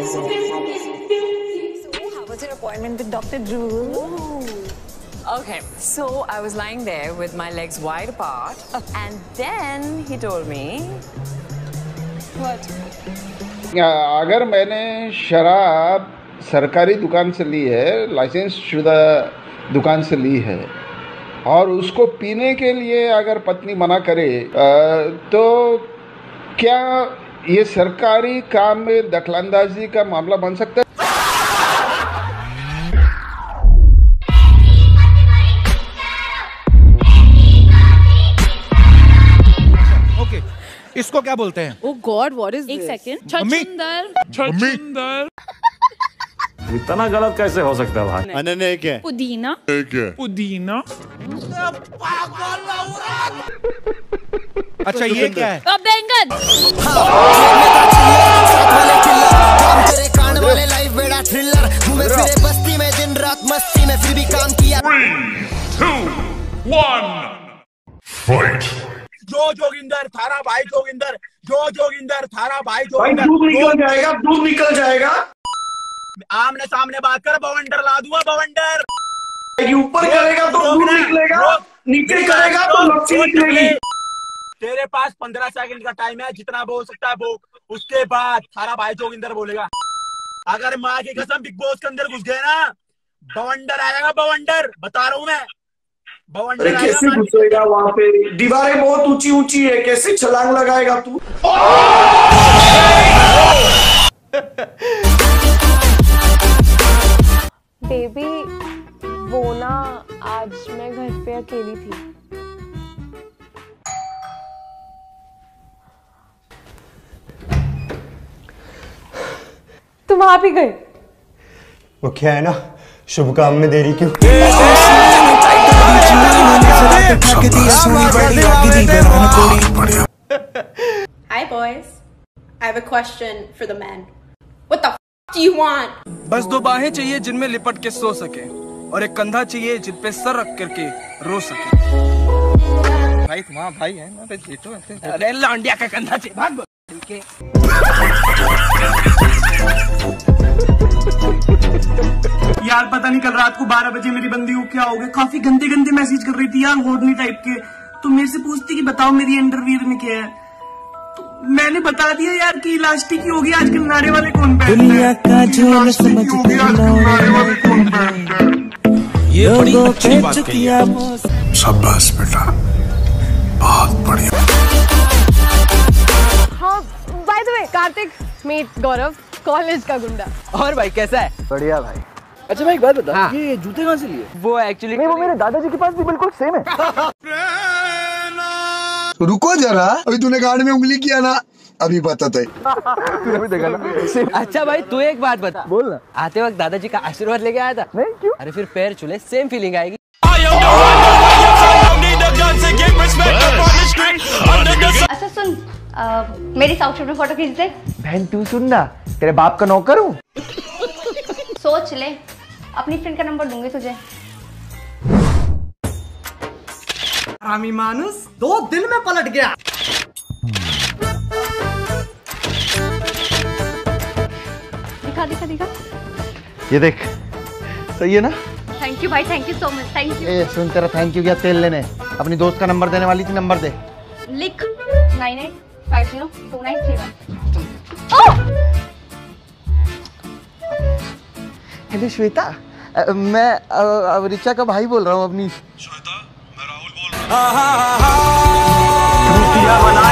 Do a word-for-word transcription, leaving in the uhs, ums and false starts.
was your appointment with Doctor Drew? Okay, so I was lying there with my legs wide apart, and then he told me, What? अगर मैंने शराब सरकारी दुकान से ली है, licence शुदा दुकान से ली है, और उसको पीने के लिए अगर पत्नी मना करे तो क्या ये सरकारी काम में दखलंदाजी का मामला बन सकता है? ओके, इसको क्या बोलते हैं? Oh God, what is एक this? सेकंड। छछूंदर। छछूंदर। इतना गलत कैसे हो सकता है भाई? अनन्य क्या? पुदीना। पुदीना। अच्छा ये क्या है? अब बैंगन। बस्ती में दिन रात मस्ती में फिर भी काम किया। Three, two, one, fight. जो जोगिंदर थारा भाई जोगिंदर, जो जोगिंदर थारा भाई जोगिंदर। दूध निकल जाएगा, दूध निकल जाएगा। आमने सामने बात कर, बवंडर ला दूंगा बवंडर। ऊपर करेगा तो दूध निकलेगा, नीचे करेगा तो लस्सी निकलेगी। तेरे पास पंद्रह सेकंड का टाइम है, जितना बोल सकता है बोल, उसके बाद थारा भाई जोगिंदर बोलेगा। अगर माँ की कसम बिग बॉस के अंदर घुस गए ना, बवंडर आएगा बवंडर, बता रहा हूँ मैं। अरे कैसे घुसेगा वहाँ पे? दीवारें बहुत ऊंची ऊंची है, कैसे छलांग लगाएगा तू? बेबी, वो ना आज मैं घर पे अकेली थी। तुम वहां भी गए? वो क्या है ना, शुभ काम में देरी क्यों? Hi boys, I have a question for the men. What the f do you want? बस दो बाहें चाहिए जिनमें लिपट के सो सके, और एक कंधा चाहिए जिन पे सर रख करके रो सके। भाई तुम्हारा भाई है ना, तो अरे लांडिया का कंधा चाहिए, भाग भाग। ठीक है। यार पता नहीं कल रात को बारह बजे मेरी बंदी को क्या हो गया, काफी गंदे गंदे मैसेज कर रही थी यार, होडनी टाइप के। तो मेरे से पूछती कि बताओ मेरी अंडरवियर में क्या है, तो मैंने बता दिया यार कि इलास्टिक ही होगी, आजकल नारे वाले कौन पहनते हैं। ये बड़ी अच्छी बात कही है। शाबाश बेटा, बहुत बढ़िया। हाँ, by the way, Kartik, meet Gaurav, college का गुंडा। और भाई कैसा है? बढ़िया भाई। अच्छा भाई एक बात बता, हाँ। ये जूते कहाँ से लिए? वो एक्चुअली नहीं, वो मेरे दादाजी के पास भी बिल्कुल सेम है। रुको जरा, अभी तूने गाड़ी में उंगली किया ना, अभी पता था। तूने भी देखा ना। अच्छा भाई तू एक बात बता, बोल ना। आते वक्त दादाजी का आशीर्वाद लेके आया था? नहीं, क्यों? अरे फिर पैर छूले सेम फीलिंग आएगी। अच्छा सुन, आ, मेरी साउथ में फोटो खींच दे। बहन तू सुन ना, तेरे बाप का नौकर हूँ। सोच ले, अपनी फ्रेंड का नंबर दूंगी तुझे। हरामी मानुस दो दिन में पलट गया। दिखा दिखा दिखा। ये देख, सही है ना? थैंक यू भाई, thank you so much, thank you. ए सुन, तेरा थैंक यू क्या तेल लेने? अपनी दोस्त का नंबर देने वाली थी, नंबर दे। लिख nine eight five zero two nine three one. Hello Shweta, आ, मैं आ, ऋचा का भाई बोल रहा हूँ अपनी। श्वेता, मैं राहुल बोल रहा हूँ।